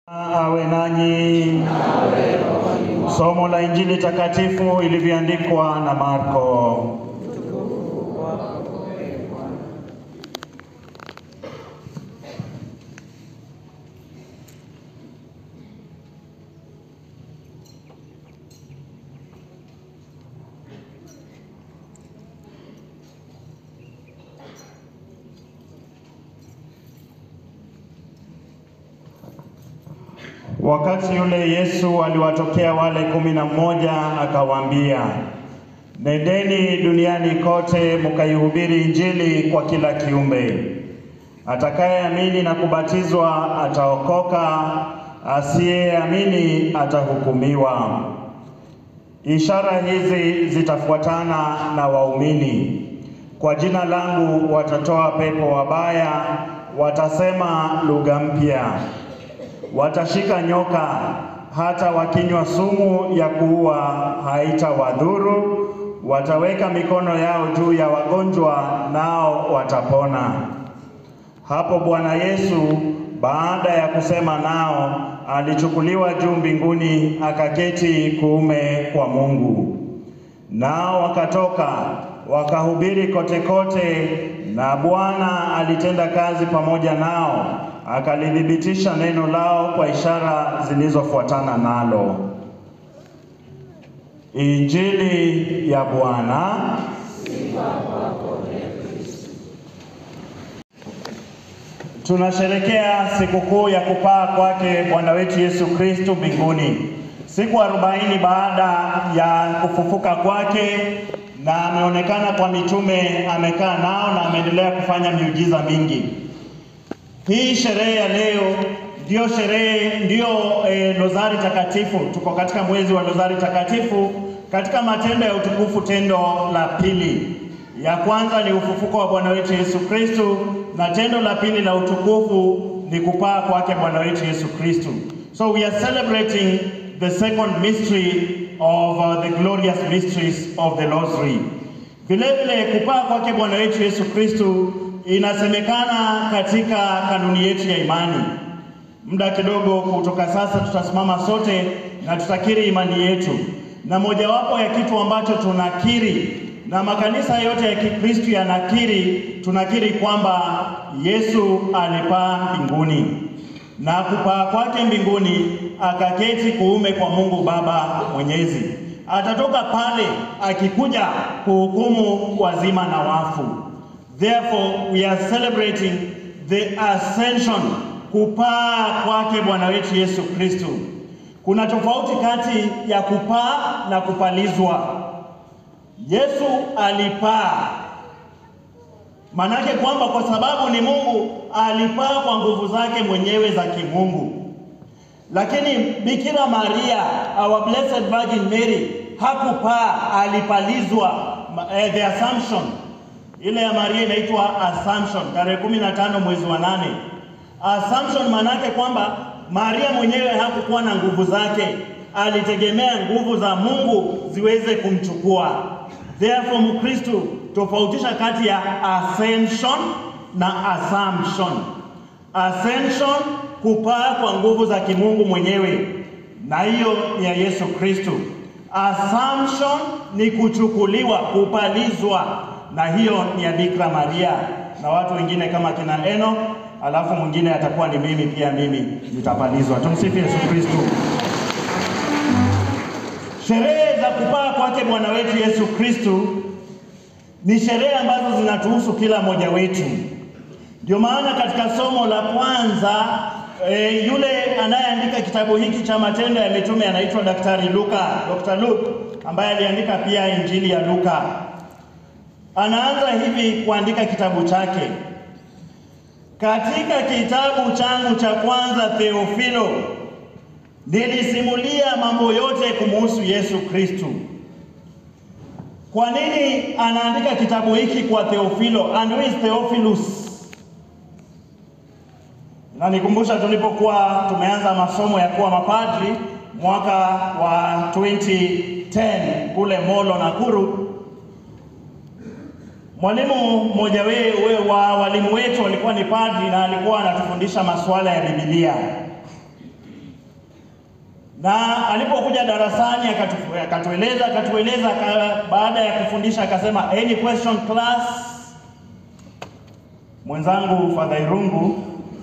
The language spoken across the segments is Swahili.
Awe nanyi. Somo la Injili takatifu ilivyoandikwa na Marko. Wakati yule Yesu aliwatokea wale 11 akawaambia, nendeni duniani kote mkaihubiri Injili kwa kila kiumbe. Atakayeamini na kubatizwa ataokoka, asiyeamini atahukumiwa. Ishara hizi zitafuatana na waumini. Kwa jina langu watatoa pepo wabaya, watasema lugha mpya. Watashika nyoka, hata wakinywa sumu ya kuua haitawadhuru. Wataweka mikono yao juu ya wagonjwa, nao watapona. Hapo Bwana Yesu baada ya kusema nao alichukuliwa juu mbinguni, akaketi kuume kwa Mungu. Nao wakatoka wakahubiri kote kote, na Bwana alitenda kazi pamoja nao, akalidhibitisha neno lao kwa ishara zilizofuatana nalo. Injili ya Bwana. Tunasherehekea sikukuu ya kupaa kwake Bwana wetu Yesu Kristo mbinguni. Siku 40 baada ya kufufuka kwake, na ameonekana kwa mitume, amekaa nao na ameendelea kufanya miujiza mingi. Hii sherehe ya leo ndio Rozari Takatifu. Tuko katika mwezi wa Rozari Takatifu katika matendo ya utukufu, tendo la pili. Ya kwanza ni ufufuko wa Bwana wetu Yesu Kristo, na tendo la pili la utukufu ni kupaa kwake Bwana wetu Yesu Kristo. So we are celebrating the second mystery of the glorious mysteries of the Rosary. Vile kupaa kwake Bwana wetu Yesu Kristo inasemekana katika kanuni yetu ya imani. Muda kidogo kutoka sasa tutasimama sote na tutakiri imani yetu. Na mojawapo ya kitu ambacho tunakiri, na makanisa yote ya Kikristo yanakiri, tunakiri kwamba Yesu alipaa mbinguni. Na kupaa kwake mbinguni akaketi kuume kwa Mungu Baba Mwenyezi. Atatoka pale akikuja kuhukumu wazima na wafu. Therefore, we are celebrating the ascension, kupaa kwake Bwana wetu Yesu Kristo. Kuna tofauti kati ya kupaa na kupalizwa. Yesu alipaa, manake kwamba kwa sababu ni Mungu alipaa kwa nguvu zake mwenyewe za kimungu. Lakini Bikira Maria, our blessed Virgin Mary, hakupaa, alipalizwa. The Assumption, ile ya Maria inaitwa Assumption, tarehe 15 mwezi wa 8. Assumption manake kwamba Maria mwenyewe hakukuwa na nguvu zake, alitegemea nguvu za Mungu ziweze kumchukua. Therefore, Mkristo tofautisha kati ya ascension na assumption. Ascension, kupaa kwa nguvu za kimungu mwenyewe, na hiyo ni ya Yesu Kristo. Assumption ni kuchukuliwa, kupalizwa, na hiyo ni ya Bikira Maria na watu wengine kama kina Eno, alafu mwingine atakuwa ni mimi pia, mimi nitapalizwa. Tumsifu Yesu Kristo. Sherehe za kupaa kwake Bwana wetu Yesu Kristo ni sherehe ambazo zinatuhusu kila mmoja wetu. Ndio maana katika somo la kwanza yule anayeandika kitabu hiki cha matendo ya mitume anaitwa Daktari Luka, Dr. Luke, ambaye aliandika pia Injili ya Luka. Anaanza hivi kuandika kitabu chake: katika kitabu changu cha kwanza Theofilo, nilisimulia mambo yote kumuhusu Yesu Kristo. Kwa nini anaandika kitabu hiki kwa Theofilo? And who is Theophilus? Na nikumbusha tulipokuwa tumeanza masomo ya kuwa mapadri mwaka wa 2010 kule Molo Nakuru, mwalimu mmoja wa walimu wetu alikuwa ni padri na alikuwa anatufundisha masuala ya Biblia. Na alipokuja darasani akatueleza baada ya kufundisha akasema, any question class? Mwenzangu Father Irungu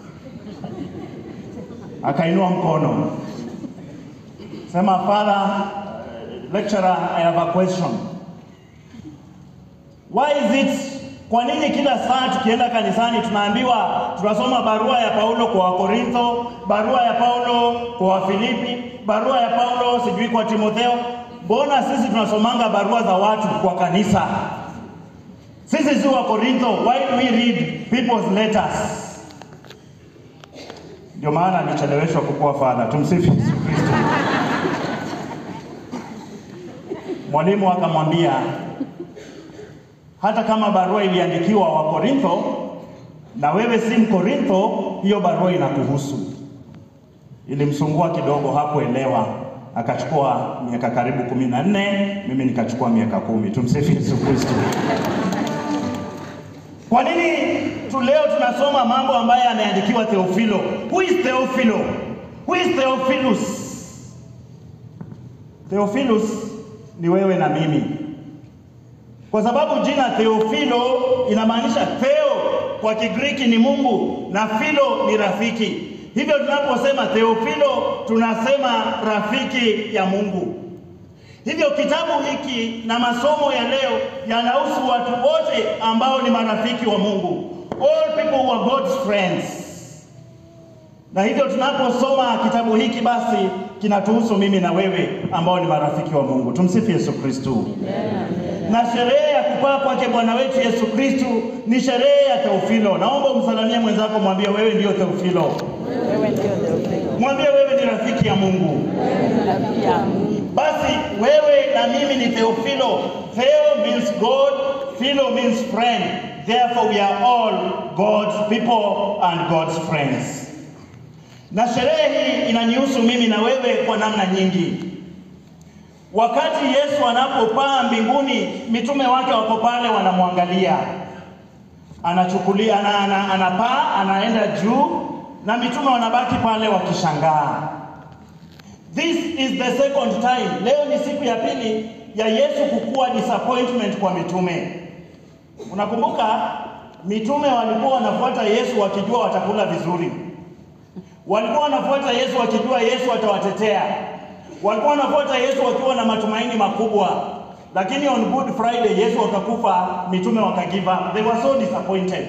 akainua mkono. Sema, Father, lecturer, I have a question. Why is it, kwa nini kila saa tukienda kanisani tunaambiwa tunasoma barua ya Paulo kwa Wakorintho, barua ya Paulo kwa Wafilipi, barua ya Paulo sijui kwa Timotheo? Mbona sisi tunasomanga barua za watu kwa kanisa? Sisi si Wakorintho. Why do we read people's letters? Ndio maana alicheleweshwa kukua Father. Tumsifu Yesu Kristo. Mwalimu akamwambia, hata kama barua iliandikiwa Wakorintho na wewe si Mkorintho, hiyo barua inakuhusu. Ilimsungua kidogo, hakuelewa. Akachukua miaka karibu 14, mimi nikachukua miaka 10. Tumsifu Yesu Kristo. Kwa nini leo tunasoma mambo ambayo yameandikiwa Theophilo? Who is Theophilo? Who is Theophilus? Theophilus ni wewe na mimi. Kwa sababu jina Theophilo inamaanisha Theo kwa Kigiriki ni Mungu na Philo ni rafiki. Hivyo tunaposema Theophilo tunasema rafiki ya Mungu. Hivyo kitabu hiki na masomo ya leo yanahusu watu wote ambao ni marafiki wa Mungu. All people who are God's friends. Na hivyo tunaposoma kitabu hiki basi kinatuhusu mimi na wewe ambao ni marafiki wa Mungu. Tumsifu Yesu Kristo. Na sherehe ya kupaa kwake Bwana wetu Yesu Kristo ni sherehe ya Theophilo. Naomba umsalimie mwenzako, mwambie wewe ndio Theophilo. Wewe ndio Theophilo. Mwambie wewe ni rafiki ya Mungu. Basi wewe na mimi ni Theophilo. Theo means God, Philo means friend. Therefore we are all God's people and God's friends. Na sherehe hii inanihusu mimi na wewe kwa namna nyingi. Wakati Yesu anapopaa mbinguni, mitume wake wako pale wanamwangalia. Anachukulia anapaa, anaenda juu na mitume wanabaki pale wakishangaa. This is the second time. Leo ni siku ya pili ya Yesu kukua disappointment kwa mitume. Unakumbuka mitume walikuwa wanafuata Yesu wakijua watakula vizuri. Walikuwa wanafuata Yesu wakijua Yesu atawatetea. Walikuwa wanafuata Yesu wakiwa na matumaini makubwa. Lakini on Good Friday Yesu akakufa, mitume wakagive up. They were so disappointed.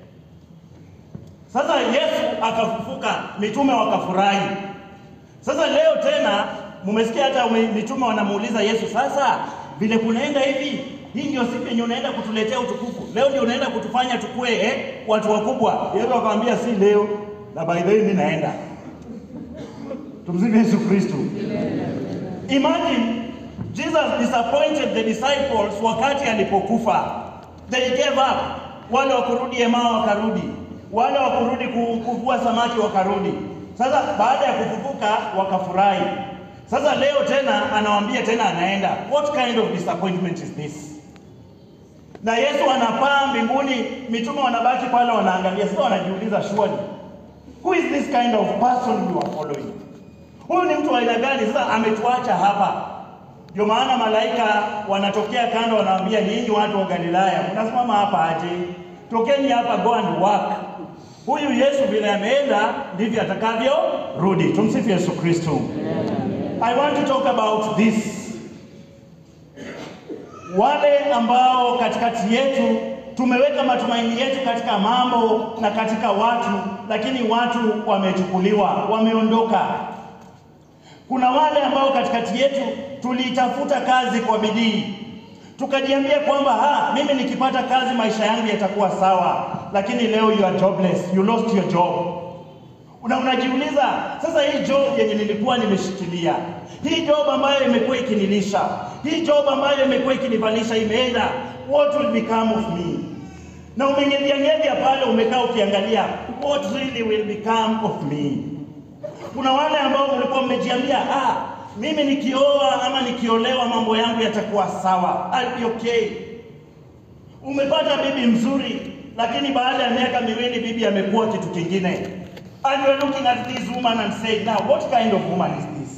Sasa Yesu akafufuka, mitume wakafurahi. Sasa leo tena mmesikia hata mitume wanamuuliza Yesu, sasa vile kunaenda hivi, hii ndio siku yenye unaenda kutuletea utukufu. Leo ndio unaenda kutufanya tukue watu wakubwa. Yesu akamwambia si leo, na by the way mimi naenda. Tumsifu Yesu Kristo. Imagine Jesus disappointed the disciples wakati alipokufa. They gave up. Wale wakurudi Emau wakarudi. Wale wakurudi kuvua samaki wakarudi. Sasa baada ya kufufuka wakafurahi. Sasa leo tena anawaambia tena anaenda. What kind of disappointment is this? Na Yesu anapaa mbinguni, mitume wanabaki pale wanaangalia. Sasa wanajiuliza, surely who is this kind of person you are following? Huyu ni mtu wa aina gani? Sasa ametuacha hapa. Ndio maana malaika wanatokea kando wanawaambia, ninyi watu wa Galilaya, mnasimama hapa aje? Tokeni hapa, go and work. Huyu Yesu vile ameenda ndivyo atakavyo rudi. Tumsifu Yesu Kristo. I want to talk about this. Wale ambao katikati yetu tumeweka matumaini yetu katika mambo na katika watu, lakini watu wamechukuliwa, wameondoka. Kuna wale ambao katikati yetu tulitafuta kazi kwa bidii. Tukajiambia kwamba mimi nikipata kazi maisha yangu yatakuwa sawa, lakini leo you are jobless, you lost your job. Unajiuliza, sasa hii job yenye nilikuwa nimeshikilia, hii job ambayo imekuwa ikinilisha, hii job ambayo imekuwa ikinivalisha imeenda, what will become of me? Na umeng'edia pale umekaa ukiangalia, what really will become of me? Kuna wale ambao mlikuwa mmejiambia, mimi nikioa ama nikiolewa mambo yangu yatakuwa sawa, I'll be okay. Umepata bibi mzuri, lakini baada ya miaka miwili bibi amekuwa kitu kingine. And you're looking at this woman and saying, now what kind of woman is this?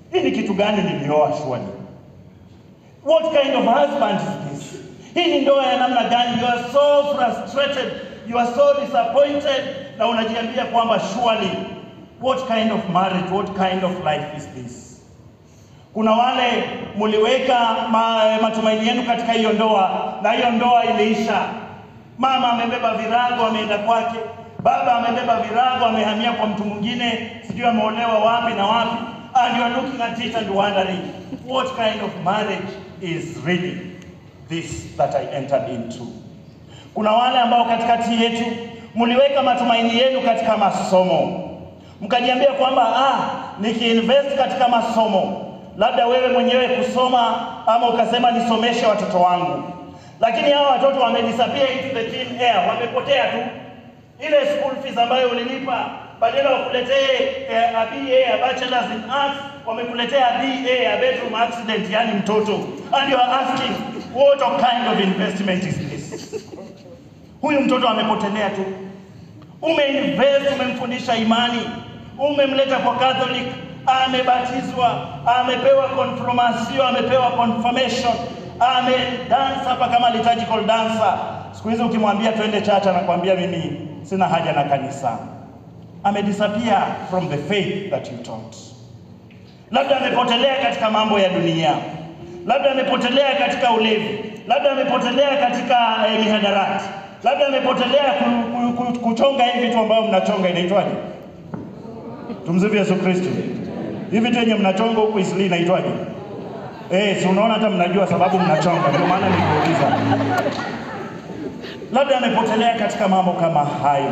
Hii ni kitu gani nilioa shwani? What kind of husband is this? Hii ni ndoa ya namna gani? You are so frustrated, you are so disappointed, na unajiambia kwamba surely, what kind of marriage, what kind of life is this? Kuna wale muliweka matumaini yenu katika hiyo ndoa, na hiyo ndoa iliisha. Mama amebeba virago ameenda kwake, baba amebeba virago amehamia kwa mtu mwingine, sijui ameolewa wapi na wapi, and you are looking at it and wondering, what kind of marriage is really this that I entered into? Kuna wale ambao katikati yetu muliweka matumaini yenu katika masomo, mkajiambia kwamba nikiinvest katika masomo, labda wewe mwenyewe kusoma, ama ukasema nisomeshe watoto wangu. Lakini hao watoto wamedisappear into the thin air, wamepotea tu. Ile school fees ambayo ulilipa, badala wakuletee a BA, a bachelor's in arts, wamekuletea BA, a bedroom accident, yani mtoto. And you are asking, what kind of investment is this? Huyu mtoto amepotelea tu. Umeinvest, umemfundisha imani, umemleta kwa Catholic, amebatizwa, amepewa confirmation, amepewa confirmation, dance hapa kama liturgical dancer. Siku hizi ukimwambia twende church anakuambia mimi sina haja na kanisa. Disappear from the faith that you taught. Labda amepotelea katika mambo ya dunia, labda amepotelea katika ulevi, labda amepotelea katika mihadarati, labda amepotelea kuchonga hivi vitu ambavyo mnachonga, inaitwaje? Tumsifu Yesu Kristo. Hivi vitu yenye mnachonga huko Isli inaitwaje? Si unaona hata mnajua sababu mnachonga, ndio maana nikuuliza. Labda amepotelea katika mambo kama hayo.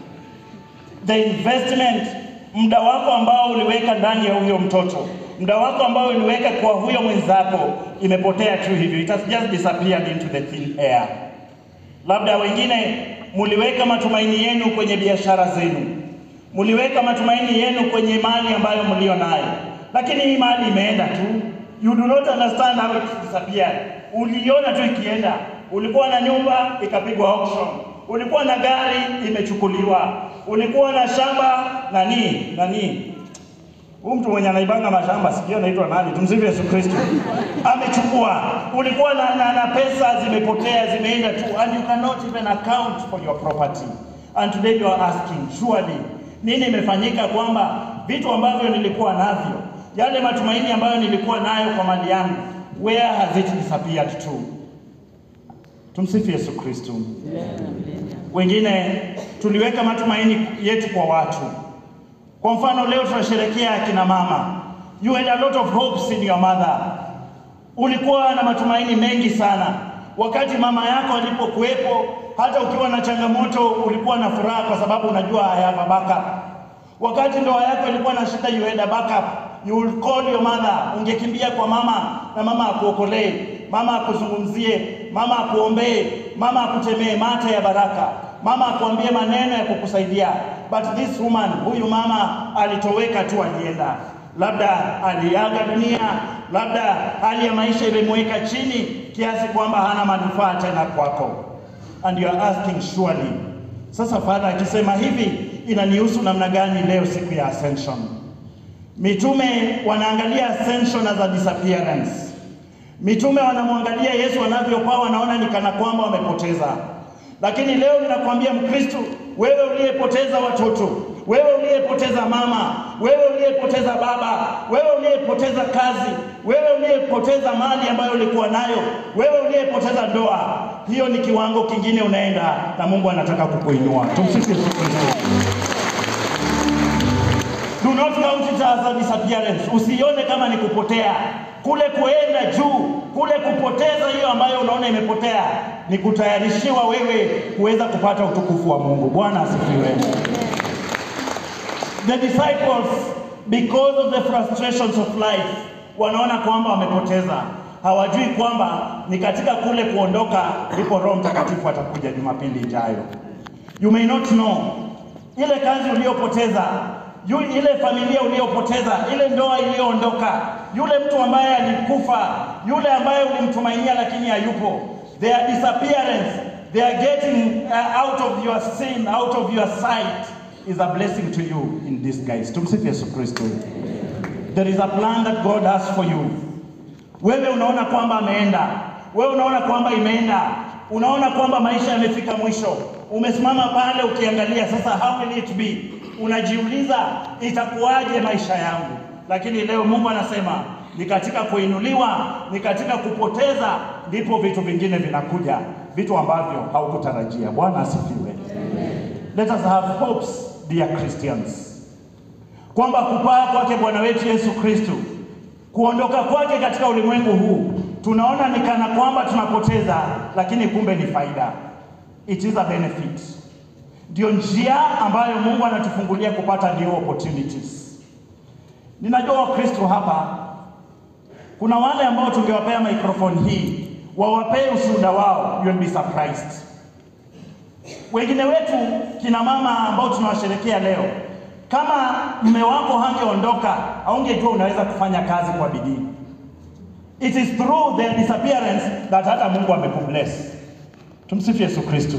The investment, muda wako ambao uliweka ndani ya huyo mtoto, muda wako ambao uliweka kwa huyo mwenzako, imepotea tu hivyo. It has just disappeared into the thin air. Labda wengine muliweka matumaini yenu kwenye biashara zenu, muliweka matumaini yenu kwenye mali ambayo mlio nayo, lakini hii mali imeenda tu. You do not understand how it disappeared. Uliona tu ikienda. Ulikuwa na nyumba ikapigwa auction, ulikuwa na gari imechukuliwa, ulikuwa na shamba nani huyu mtu mwenye anaibanga mashamba sikio anaitwa nani? Tumsifu Yesu Kristo. Amechukua. Ulikuwa na pesa zimepotea, zimeenda tu, and you cannot even account for your property. And today you are asking, surely nini imefanyika kwamba vitu ambavyo nilikuwa navyo, yale matumaini ambayo nilikuwa nayo kwa mali yangu, where has it disappeared to? Tumsifu Yesu Kristo. Wengine tuliweka matumaini yetu kwa watu. Kwa mfano leo tunasherehekea kina mama. You had a lot of hopes in your mother. Ulikuwa na matumaini mengi sana. Wakati mama yako alipokuwepo, hata ukiwa na changamoto ulikuwa na furaha kwa sababu unajua I have a backup. Wakati ndoa yako ilikuwa na shida, you had a backup. You will call your mother. Ungekimbia kwa mama na mama akuokolee, mama akuzungumzie, mama akuombee, mama akutemee mate ya baraka, mama akuambie maneno ya kukusaidia. But this woman, huyu mama alitoweka tu, alienda. Labda aliaga dunia, labda hali ya maisha imemweka chini kiasi kwamba hana manufaa tena kwako. And you are asking, surely. Sasa Father akisema hivi, inanihusu namna gani leo siku ya Ascension? Mitume wanaangalia Ascension as a disappearance. Mitume wanamwangalia Yesu anavyopaa, wanaona ni kana kwamba wamepoteza. Lakini leo ninakwambia Mkristo, wewe uliyepoteza watoto, wewe uliyepoteza mama, wewe uliyepoteza baba, wewe uliyepoteza kazi, wewe uliyepoteza mali ambayo ulikuwa nayo, wewe uliyepoteza ndoa, hiyo ni kiwango kingine unaenda, na Mungu anataka kukuinua. Tumsifu Yesu Kristo. Do not count it as a disappearance. Usione kama ni kupotea. Kule kuenda juu, kule kupoteza hiyo ambayo unaona imepotea, ni kutayarishiwa wewe kuweza kupata utukufu wa Mungu. Bwana asifiwe. The disciples, because of the frustrations of life, wanaona kwamba wamepoteza. Hawajui kwamba ni katika kule kuondoka ndipo Roho Mtakatifu atakuja Jumapili ijayo. You may not know, ile kazi uliyopoteza, ile familia uliyopoteza, ile ndoa iliyoondoka, yule mtu ambaye alikufa, yule ambaye ulimtumainia lakini hayupo, their disappearance, they are getting out of your sin, out of your sight, is a blessing to you in disguise. Tumsifu Yesu Kristo. There is a plan that God has for you. Wewe unaona kwamba ameenda. Wewe unaona kwamba imeenda. Unaona kwamba maisha yamefika mwisho. Umesimama pale ukiangalia sasa, how will it be? Unajiuliza itakuwaje maisha yangu? Lakini leo Mungu anasema ni katika kuinuliwa, ni katika kupoteza ndipo vitu vingine vinakuja, vitu ambavyo haukutarajia. Bwana asifiwe. Let us have hopes, dear Christians, kwamba kupaa kwake Bwana wetu Yesu Kristo, kuondoka kwake katika ulimwengu huu, tunaona ni kana kwamba tunapoteza, lakini kumbe ni faida. It is a benefit. Ndio njia ambayo Mungu anatufungulia kupata new opportunities. Ninajua Wakristo hapa, kuna wale ambao tungewapea microphone hii, wawapee ushuhuda wao, you'll be surprised. Wengine wetu kina mama ambao tunawasherekea leo, kama mume wako hangeondoka, haungejua unaweza kufanya kazi kwa bidii. It is through their disappearance that hata Mungu amekubless. Tumsifu Yesu Kristo.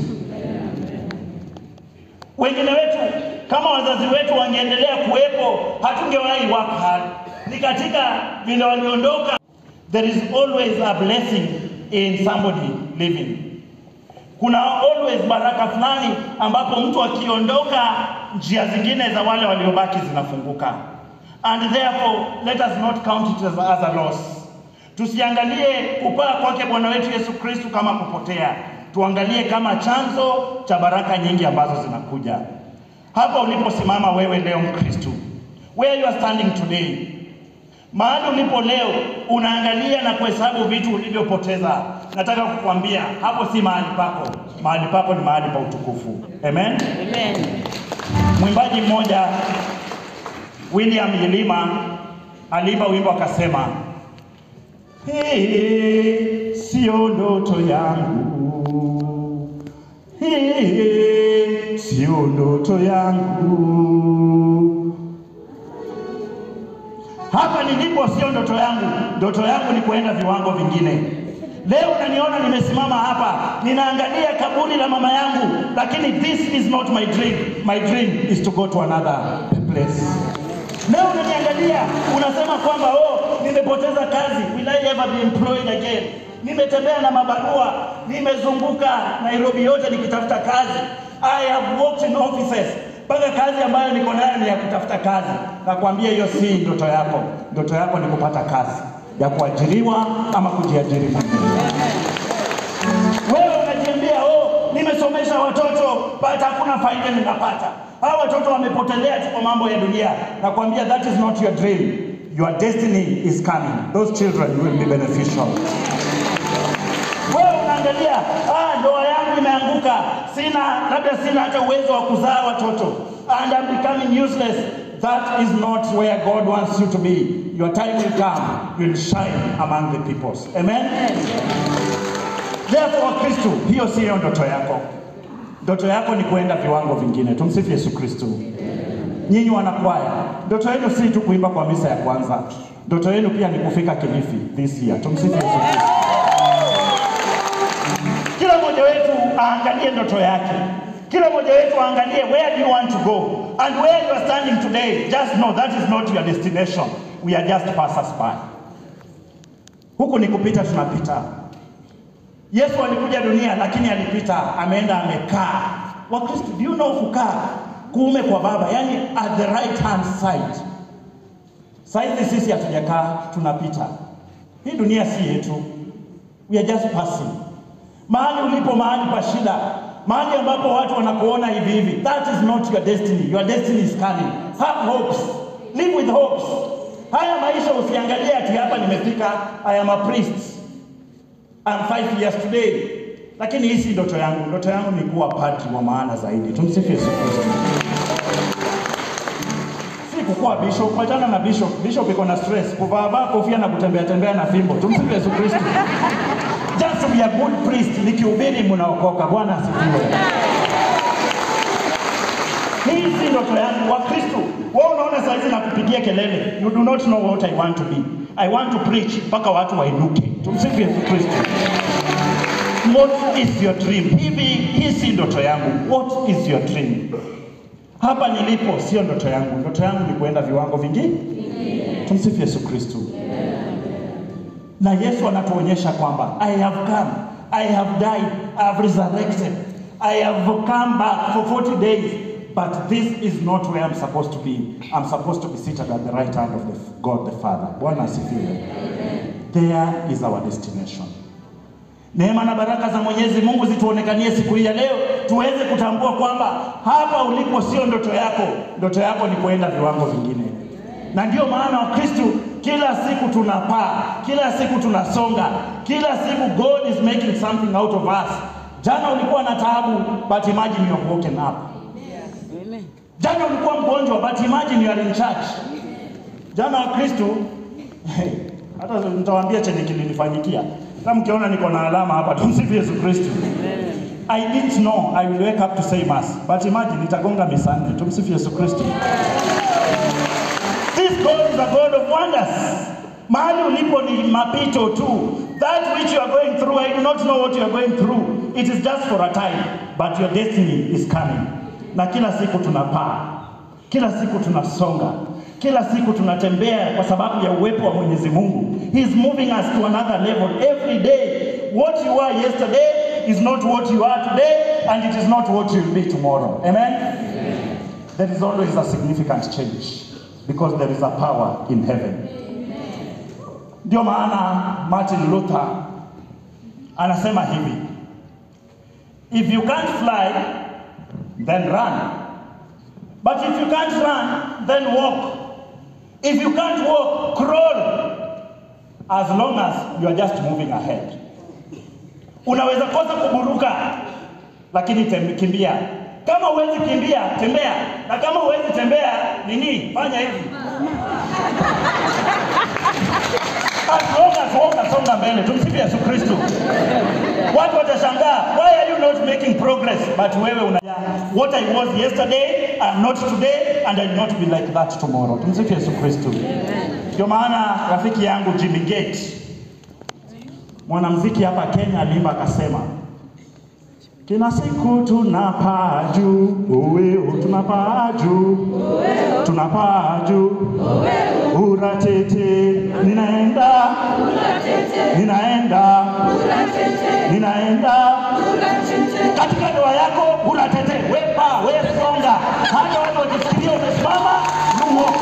Wengine wetu kama wazazi wetu wangeendelea kuwepo, hatungewahi work hard. Ni katika vile waliondoka. There is always a blessing in somebody living. Kuna always baraka fulani ambapo mtu akiondoka, njia zingine za wale waliobaki zinafunguka. And therefore let us not count it as a loss. Tusiangalie kupaa kwake Bwana wetu Yesu Kristo kama kupotea. Tuangalie kama chanzo cha baraka nyingi ambazo zinakuja. Hapa uliposimama wewe leo Mkristo, where you are standing today, mahali ulipo leo unaangalia na kuhesabu vitu ulivyopoteza. Nataka kukuambia hapo si mahali pako. Mahali pako ni mahali pa utukufu. Amen. Amen. Mwimbaji mmoja William Yilima aliimba wimbo akasema, hii sio ndoto yangu, hii sio ndoto yangu, hapa nilipo sio ndoto yangu. Ndoto yangu ni kuenda viwango vingine. Leo unaniona nimesimama hapa, ninaangalia kaburi la mama yangu, lakini this is not my dream. My dream is to go to another place. Leo unaniangalia, unasema kwamba nimepoteza kazi, will I ever be employed again? Nimetembea na mabarua, nimezunguka Nairobi yote nikitafuta kazi. I have worked in offices. Mpaka kazi ambayo niko nayo ni ya kutafuta kazi. Nakwambia hiyo si ndoto yako. Ndoto yako ni kupata kazi ya kuajiriwa ama kujiajiri mwenyewe. Wewe unajiambia nimesomesha watoto, but hakuna faida ninapata. Hao watoto wamepotelea kwa mambo ya dunia. Nakwambia that is not your dream. Your destiny is coming. Those children will be beneficial. Wewe unaangalia, ndoa yangu imeanguka, labda sina hata uwezo wa kuzaa watoto, and I'm becoming useless. That is not where God wants you to be. Your time will come, you will shine among the peoples. Amen. Therefore Kristo, hiyo siyo ndoto yako. Ndoto yako ni kuenda viwango vingine. Tumsifu Yesu Kristo. Nyinyi wanakwaya, ndoto yenu si tu kuimba kwa misa ya kwanza. Ndoto yenu pia ni kufika Kilifi this year. Tumsifu Yesu Kristo. Kila mmoja wetu aangalie ndoto yake. Kila mmoja wetu aangalie where do you want to go, and where you are standing today. Just know that is not your destination. We are just passers-by. Huku ni kupita, tunapita. Yesu alikuja dunia, lakini alipita, ameenda amekaa. Wakristo, do you know kukaa? Kuume kwa Baba, yani at the right hand side. Saizi sisi hatujakaa, tunapita. Hii dunia si yetu. We are just passing. Mahali ulipo, mahali pa shida, mahali ambapo watu wanakuona hivi hivi, that is not your destiny. Your destiny is coming. Have hopes. Live with hopes. Haya maisha usiangalie ati hapa nimefika, I am a priest, I'm 5 years today. Lakini hii si ndoto yangu. Ndoto yangu ni kuwa padri wa maana zaidi. Tumsifu Yesu Kristo. Si kukuwa bishop. Wachana na bishop. Bishop iko na stress. Kuvaa kofia na kutembea na fimbo. Tumsifu Yesu Kristo. Just to be a good priest. Nikihubiri mnaokoka. Bwana asifiwe. Hii si ndoto yangu. Wakristo, wewe unaona saizi na kupigia kelele. You do not know what I want to be. I want to preach mpaka watu wainuke. Tumsifu Yesu Kristo. What is your dream? Hii si ndoto yangu. What is your dream? Hapa nilipo sio ndoto yangu. Ndoto yangu ni kuenda viwango vingi. Tumsifu Yesu Kristo. Na Yesu anatuonyesha kwamba I have come, I have died, I have resurrected, I have come back for 40 days, but this is not where I'm supposed to be. I'm supposed to be seated at the right hand of God the Father. Bwana asifiwe. There is our destination. Neema na baraka za Mwenyezi Mungu zituonekanie siku hii ya leo, tuweze kutambua kwamba hapa ulipo sio ndoto yako. Ndoto yako ni kuenda viwango vingine. Na ndio maana Wakristo kila siku tunapaa, kila siku tunasonga, kila siku God is making something out of us. Jana ulikuwa na taabu, but imagine you have woken up. Amen. Jana ulikuwa mgonjwa, but imagine you are in church. Jana Wakristo, hata nitawaambia chenye kilinifanyikia. Kama mkiona niko na alama hapa, tumsifu Yesu Kristo. I didn't know I will wake up to say mass, but imagine nitagonga misani. Tumsifu Yesu Kristo. This God is a God of wonders. Mahali ulipo ni mapito tu. That which you are going through, I do not know what you are going through. It is just for a time, but your destiny is coming. Na kila siku tunapaa, kila siku tunasonga, kila siku tunatembea kwa sababu ya uwepo wa Mwenyezi Mungu. He is moving us to another level every day. What you were yesterday is not what you are today, and it is not what you will be tomorrow. Amen? There is always a significant change, because there is a power in heaven. Ndio maana Martin Luther anasema hivi: if you can't fly, then run. But if you can't run, then walk. If you can't walk, crawl. As long as you are just moving ahead. Unaweza kosa kuburuka, lakini kimbia. Kama huwezi kimbia, tembea. Na kama huwezi tembea, nini? Fanya hivi. As long as unasonga mbele, tumsifu Yesu Kristo. Watu watashangaa, why are you not making progress? But wewe what I was yesterday, I am not today, and I will not be like that tomorrow. Tumsifu Yesu Kristo. Ndio maana rafiki yangu Jimmy Gate, mwanamuziki hapa Kenya, alimba akasema, kila siku tunapaa juu, tunapaa juu, tunapaa juu, uratete, ninaenda, katika ndoa yako, uratete, wewe songa, hata watu wakifikiria umesimama, you walk.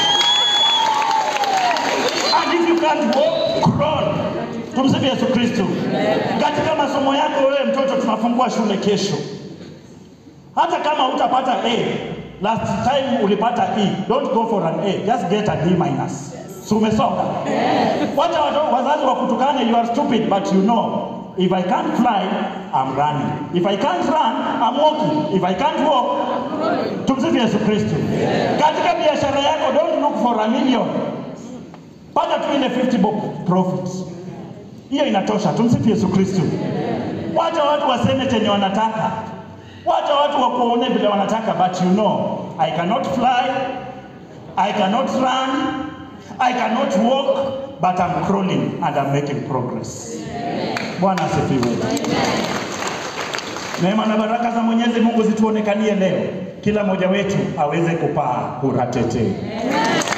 And if you can't walk, crawl. Tumsifu Yesu Kristo. Katika masomo yako wewe mtoto, tunafungua shule kesho. Hata kama hutapata A, last time ulipata E, don't go for an A, just get a D-. So umesonga. Wacha wazazi wakutukane, you are stupid, but you know, if I can't fly, I'm running. If I can't run, I'm walking. If I can't walk, tumsifu Yesu Kristo. Katika biashara yako, don't look for a million. Pata tu ile 50 bob profits. Hiyo inatosha. Tumsifu Yesu Kristo. Wacha watu waseme chenye wanataka. Wacha watu wakuone vile wanataka, but you know, I cannot fly, I cannot run, I cannot walk, but I'm crawling and I'm making progress. Bwana asifiwe. Neema na baraka za Mwenyezi Mungu zituonekanie leo. Kila mmoja wetu aweze kupaa uratete.